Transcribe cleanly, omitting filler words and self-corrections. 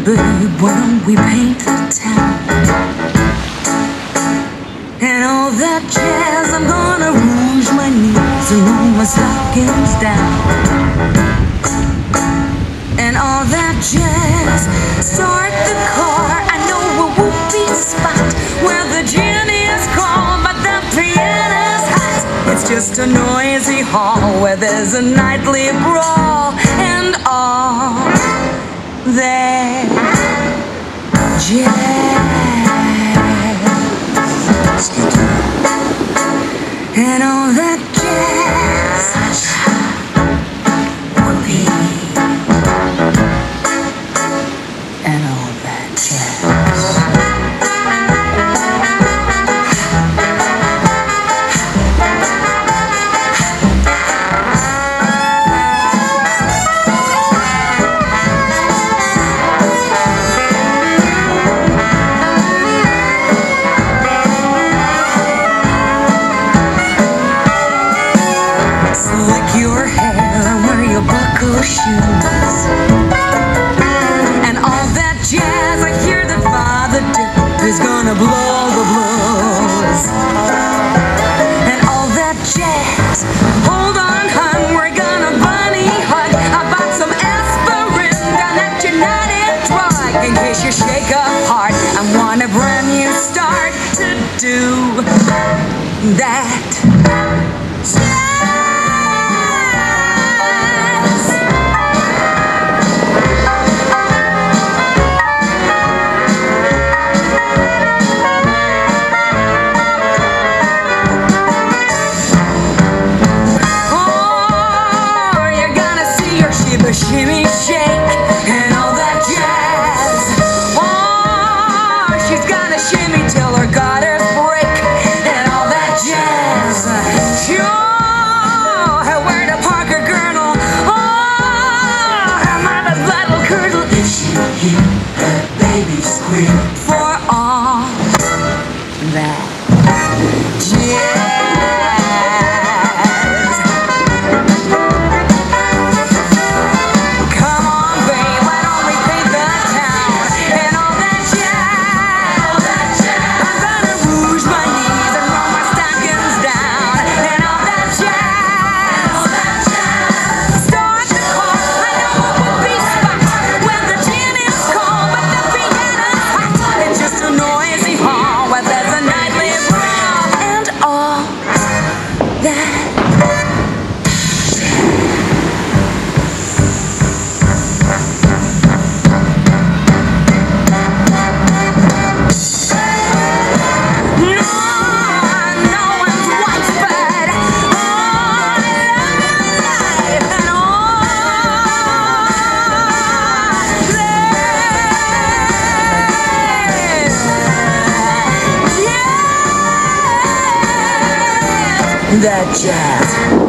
babe, why don't we paint the town? And all that jazz, I'm gonna rouge my knees and roll my stockings down. And all that jazz, start the car, I know a whoopee spot where the gin is cold but the piano's hot. It's just a noisy hall where there's a nightly brawl. And all that jazz, and all that jazz, whoopee, and all that jazz. Slick your hair, wear your buckle shoes, and all that jazz. I hear that Father Dip is gonna blow the blues. And all that jazz, hold on, hun, we're gonna bunny hug. I bought some aspirin down at United Drug in case you shake up hard. I want a brand new start to do that. Shimmy, shake, and all that jazz. Oh, she's gonna shimmy till her gutters break, and all that jazz. Sure, where the Parker girdle. Oh, her mother's little curdle. If she hear that baby squeal, for all that jazz. That jazz.